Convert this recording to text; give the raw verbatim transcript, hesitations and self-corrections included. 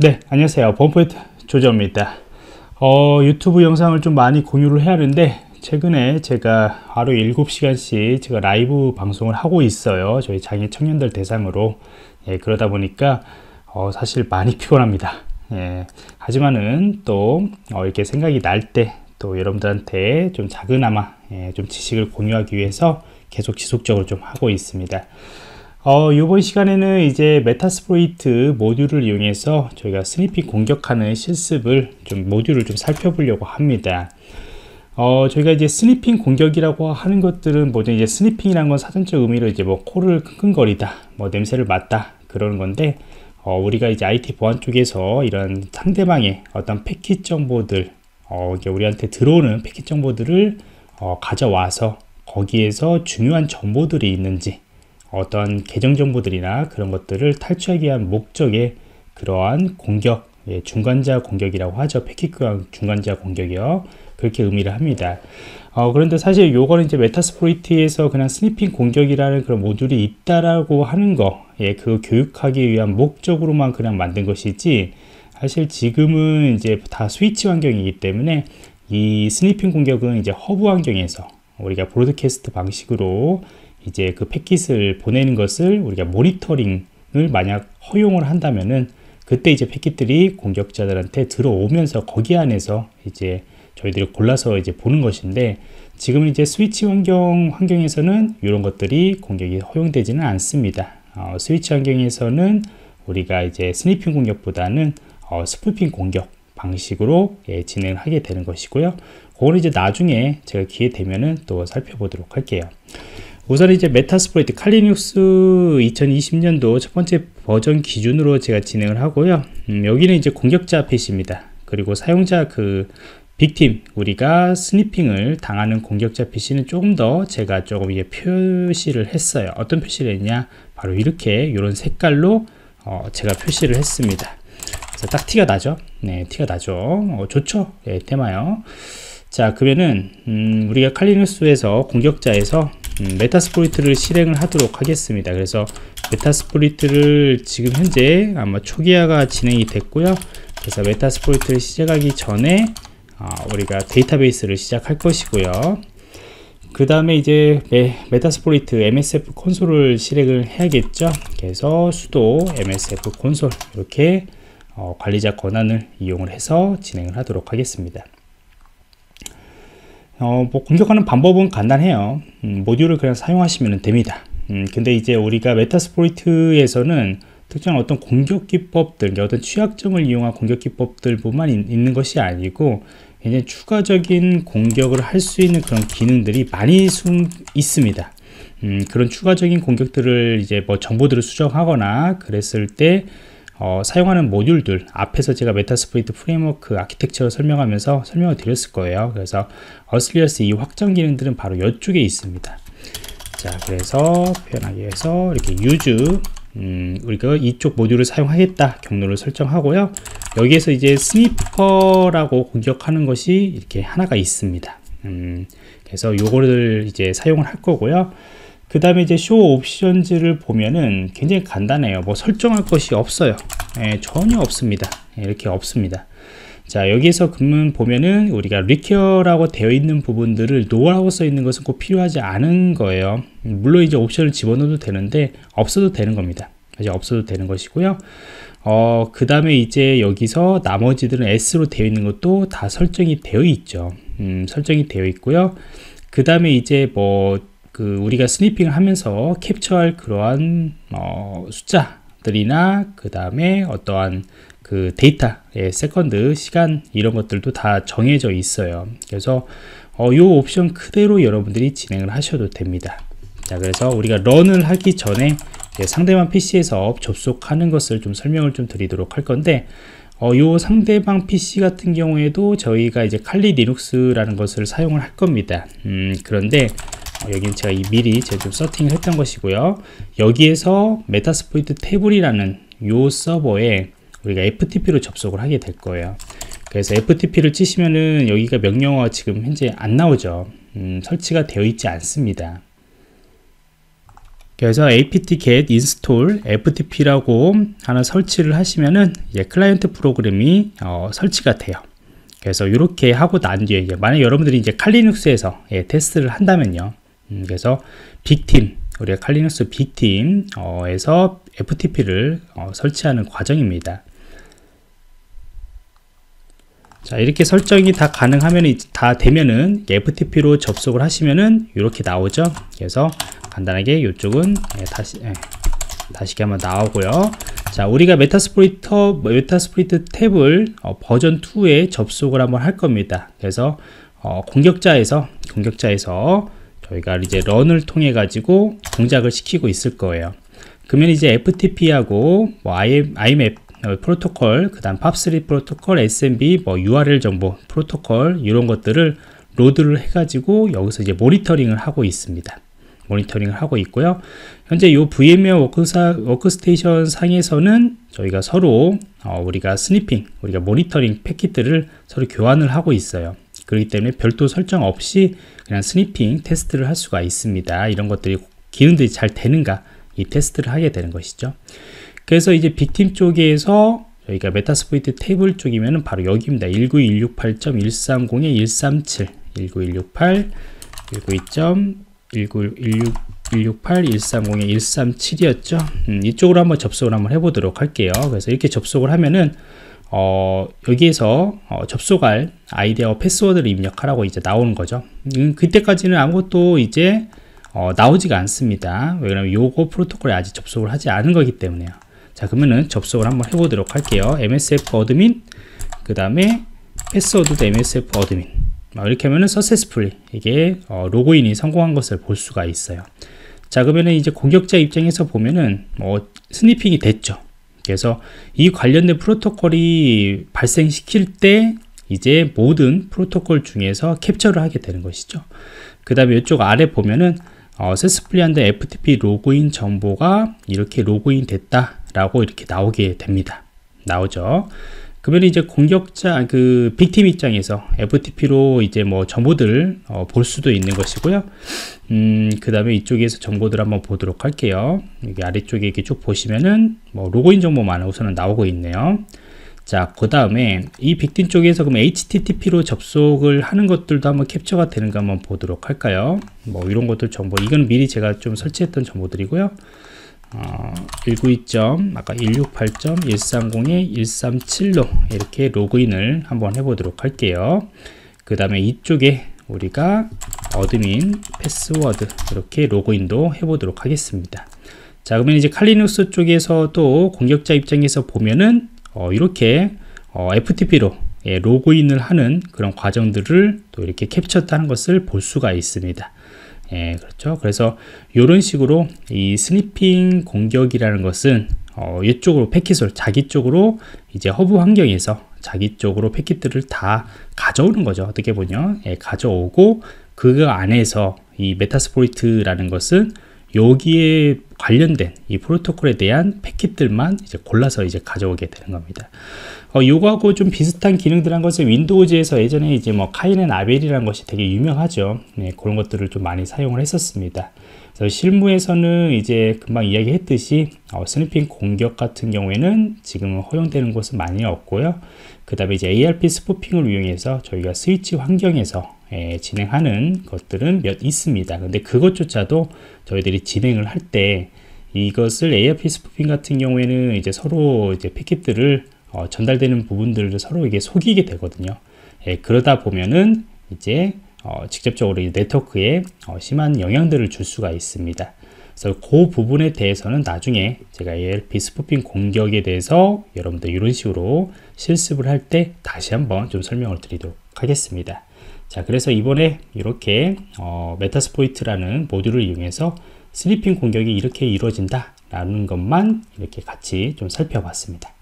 네, 안녕하세요. 범포인트 조정입니다. 어, 유튜브 영상을 좀 많이 공유를 해야 하는데 최근에 제가 하루 일곱 시간씩 제가 라이브 방송을 하고 있어요. 저희 장애 청년들 대상으로. 예, 그러다 보니까 어, 사실 많이 피곤합니다. 예, 하지만은 또 어, 이렇게 생각이 날 때 또 여러분들한테 좀 작은아마 예, 좀 지식을 공유하기 위해서 계속 지속적으로 좀 하고 있습니다. 어, 이번 시간에는 이제 메타스플로이트 모듈을 이용해서 저희가 스니핑 공격하는 실습을 좀 모듈을 좀 살펴보려고 합니다. 어, 저희가 이제 스니핑 공격이라고 하는 것들은 뭐죠? 이제 스니핑이라는 건 사전적 의미로 이제 뭐 코를 킁킁거리다, 뭐 냄새를 맡다 그러는 건데, 어, 우리가 이제 아이티 보안 쪽에서 이런 상대방의 어떤 패킷 정보들, 어, 이게 우리한테 들어오는 패킷 정보들을 어, 가져와서 거기에서 중요한 정보들이 있는지, 어떤 계정 정보들이나 그런 것들을 탈취하기 위한 목적의 그러한 공격, 예, 중간자 공격이라고 하죠. 패킷 중간자 공격이요. 그렇게 의미를 합니다. 어, 그런데 사실 요거는 이제 메타스플로이트에서 그냥 스니핑 공격이라는 그런 모듈이 있다라고 하는 거, 예, 그 교육하기 위한 목적으로만 그냥 만든 것이지, 사실 지금은 이제 다 스위치 환경이기 때문에 이 스니핑 공격은 이제 허브 환경에서 우리가 브로드캐스트 방식으로 이제 그 패킷을 보내는 것을 우리가 모니터링을 만약 허용을 한다면은 그때 이제 패킷들이 공격자들한테 들어오면서 거기 안에서 이제 저희들이 골라서 이제 보는 것인데, 지금은 이제 스위치 환경 환경에서는 이런 것들이 공격이 허용되지는 않습니다. 어, 스위치 환경에서는 우리가 이제 스니핑 공격보다는 어, 스푸핑 공격 방식으로 예, 진행을 하게 되는 것이고요. 그거는 이제 나중에 제가 기회 되면은 또 살펴보도록 할게요. 우선 이제 메타스플로이트 칼리눅스 이천이십 년도 첫 번째 버전 기준으로 제가 진행을 하고요. 음, 여기는 이제 공격자 피씨입니다. 그리고 사용자 그 빅팀, 우리가 스니핑을 당하는 공격자 피씨는 조금 더 제가 조금 이게 표시를 했어요. 어떤 표시를 했냐? 바로 이렇게 이런 색깔로 어, 제가 표시를 했습니다. 그래서 딱 티가 나죠? 네, 티가 나죠. 어, 좋죠? 네, 테마요. 자, 그러면은 음, 우리가 칼리눅스에서 공격자에서 음, 메타스플로이트를 실행을 하도록 하겠습니다. 그래서 메타스플로이트를 지금 현재 아마 초기화가 진행이 됐고요. 그래서 메타스플로이트를 시작하기 전에 어, 우리가 데이터베이스를 시작할 것이고요. 그 다음에 이제 메, 메타스플로이트 엠에스에프 콘솔을 실행을 해야겠죠. 그래서 sudo 엠에스에프 콘솔 이렇게 어, 관리자 권한을 이용을 해서 진행을 하도록 하겠습니다. 어, 뭐 공격하는 방법은 간단해요. 음, 모듈을 그냥 사용하시면 됩니다. 음, 근데 이제 우리가 메타스플로이트에서는 특정한 어떤 공격 기법들, 그러니까 어떤 취약점을 이용한 공격 기법들뿐만 있는 것이 아니고, 굉장히 추가적인 공격을 할 수 있는 그런 기능들이 많이 숨 있습니다. 음, 그런 추가적인 공격들을 이제 뭐 정보들을 수정하거나 그랬을 때 어, 사용하는 모듈들, 앞에서 제가 메타스플로이트 프레임워크 아키텍처를 설명하면서 설명을 드렸을 거예요. 그래서 어슬리어스 이 확장 기능들은 바로 이쪽에 있습니다. 자, 그래서 표현하기 위해서 이렇게 use, 음, 우리가 이쪽 모듈을 사용하겠다 경로를 설정하고요. 여기에서 이제 스니퍼라고 공격하는 것이 이렇게 하나가 있습니다. 음, 그래서 요거를 이제 사용을 할 거고요. 그 다음에 이제 show 옵션즈를 보면은 굉장히 간단해요. 뭐 설정할 것이 없어요. 예, 전혀 없습니다. 예, 이렇게 없습니다. 자, 여기에서 그러면 보면은 우리가 require라고 되어 있는 부분들을 no라고 써 있는 것은 꼭 필요하지 않은 거예요. 물론 이제 옵션을 집어넣어도 되는데 없어도 되는 겁니다. 이제 없어도 되는 것이고요. 어, 그 다음에 이제 여기서 나머지들은 S로 되어 있는 것도 다 설정이 되어 있죠. 음, 설정이 되어 있고요. 그 다음에 이제 뭐 그 우리가 스니핑을 하면서 캡처할 그러한 어, 숫자들이나 그 다음에 어떠한 그 데이터의 세컨드 시간 이런 것들도 다 정해져 있어요. 그래서 어, 이 옵션 그대로 여러분들이 진행을 하셔도 됩니다. 자, 그래서 우리가 런을 하기 전에 상대방 피씨에서 접속하는 것을 좀 설명을 좀 드리도록 할 건데, 어, 요 상대방 피씨 같은 경우에도 저희가 이제 칼리 리눅스라는 것을 사용을 할 겁니다. 음, 그런데 어, 여기는 제가 이 미리 제가 좀 세팅을 했던 것이고요. 여기에서 메타스플로이트 태블이라는 요 서버에 우리가 에프티피로 접속을 하게 될 거예요. 그래서 에프티피를 치시면은 여기가 명령어가 지금 현재 안 나오죠. 음, 설치가 되어 있지 않습니다. 그래서 apt-get install ftp라고 하나 설치를 하시면은 이제 클라이언트 프로그램이 어, 설치가 돼요. 그래서 이렇게 하고 난 뒤에 이제 만약 여러분들이 이제 칼리눅스에서 예, 테스트를 한다면요. 음, 그래서 빅팀 우리가 칼리눅스 빅팀에서 에프티피를 어, 설치하는 과정입니다. 자, 이렇게 설정이 다 가능하면 다 되면은 에프티피로 접속을 하시면은 이렇게 나오죠. 그래서 간단하게 이쪽은 예, 다시 예, 다시 한번 나오고요. 자, 우리가 메타스플로이트 메타스플로이트 탭을 어, 버전 이에 접속을 한번 할 겁니다. 그래서 어, 공격자에서 공격자에서 저희가 이제 런을 통해 가지고 동작을 시키고 있을 거예요. 그러면 이제 에프티피하고 뭐 아이엠앱 프로토콜, 그 다음 팝 쓰리 프로토콜, 에스엠비, 뭐 유알엘 정보 프로토콜 이런 것들을 로드를 해가지고 여기서 이제 모니터링을 하고 있습니다. 모니터링을 하고 있고요. 현재 이 브이엠웨어 워크사, 워크스테이션 상에서는 저희가 서로 어, 우리가 스니핑, 우리가 모니터링 패킷들을 서로 교환을 하고 있어요. 그렇기 때문에 별도 설정 없이 그냥 스니핑 테스트를 할 수가 있습니다. 이런 것들이 기능들이 잘 되는가 이 테스트를 하게 되는 것이죠. 그래서 이제 빅팀 쪽에서 저희가 메타스플로이트 테이블 쪽이면은 바로 여기입니다. 일구일육팔 점 일삼공 일삼칠 일구일육팔 일구이.일구일육팔 일삼공 일삼칠이었죠. 음, 이쪽으로 한번 접속을 한번 해보도록 할게요. 그래서 이렇게 접속을 하면은 어, 여기에서 어, 접속할 아이디와 패스워드를 입력하라고 이제 나오는 거죠. 음, 그때까지는 아무것도 이제 어, 나오지가 않습니다. 왜냐면 요거 프로토콜에 아직 접속을 하지 않은 거기 때문에요. 자, 그러면은 접속을 한번 해보도록 할게요. 엠에스에프 어드민, 그 다음에 패스워드도 엠에스에프 어드민. 이렇게 하면은 successfully 이게 어, 로그인이 성공한 것을 볼 수가 있어요. 자, 그러면은 이제 공격자 입장에서 보면은 뭐 스니핑이 됐죠. 그래서 이 관련된 프로토콜이 발생시킬 때 이제 모든 프로토콜 중에서 캡처를 하게 되는 것이죠. 그 다음에 이쪽 아래 보면은 어, successfully 한데 에프티피 로그인 정보가 이렇게 로그인 됐다라고 이렇게 나오게 됩니다. 나오죠. 그러면 이제 공격자 그 빅팀 입장에서 에프티피로 이제 뭐 정보들을 어, 볼 수도 있는 것이고요. 음, 그 다음에 이쪽에서 정보들 한번 보도록 할게요. 여기 아래쪽에 이렇게 쭉 보시면은 뭐 로그인 정보만 우선은 나오고 있네요. 자, 그 다음에 이 빅팀 쪽에서 그럼 에이치티티피로 접속을 하는 것들도 한번 캡처가 되는가 한번 보도록 할까요? 뭐 이런 것들 정보, 이건 미리 제가 좀 설치했던 정보들이고요. 어, 일구이. 아까 일육팔 점 일삼공 일삼칠로 이렇게 로그인을 한번 해보도록 할게요. 그 다음에 이쪽에 우리가 어드민 패스워드 이렇게 로그인도 해보도록 하겠습니다. 자, 그러면 이제 칼리눅스 쪽에서 또 공격자 입장에서 보면은 어, 이렇게 어, 에프티피로 예, 로그인을 하는 그런 과정들을 또 이렇게 캡처했다는 것을 볼 수가 있습니다. 예, 그렇죠. 그래서 이런 식으로 이 스니핑 공격이라는 것은 어, 이쪽으로 패킷을 자기 쪽으로 이제 허브 환경에서 자기 쪽으로 패킷들을 다 가져오는 거죠. 어떻게 보면 예, 가져오고 그 안에서 이 메타스플로이트라는 것은 여기에 관련된 이 프로토콜에 대한 패킷들만 이제 골라서 이제 가져오게 되는 겁니다. 어, 요거하고 좀 비슷한 기능들 한 것은 윈도우즈에서 예전에 이제 뭐 카인 앤 아벨이라는 것이 되게 유명하죠. 네, 그런 것들을 좀 많이 사용을 했었습니다. 그래서 실무에서는 이제 금방 이야기했듯이 어, 스니핑 공격 같은 경우에는 지금은 허용되는 곳은 많이 없고요. 그 다음에 이제 에이알피 스푸핑을 이용해서 저희가 스위치 환경에서 예, 진행하는 것들은 몇 있습니다. 근데 그것조차도 저희들이 진행을 할 때 이것을 에이알피 스푸핑 같은 경우에는 이제 서로 이제 패킷들을 어, 전달되는 부분들을 서로 이게 속이게 되거든요. 예, 그러다 보면은 이제 어, 직접적으로 이 네트워크에 어, 심한 영향들을 줄 수가 있습니다. 그래서 그 부분에 대해서는 나중에 제가 에이알피 스푸핑 공격에 대해서 여러분들 이런 식으로 실습을 할 때 다시 한번 좀 설명을 드리도록 하겠습니다. 자, 그래서 이번에 이렇게 어, 메타스플로이트라는 모듈을 이용해서 스니핑 공격이 이렇게 이루어진다 라는 것만 이렇게 같이 좀 살펴봤습니다.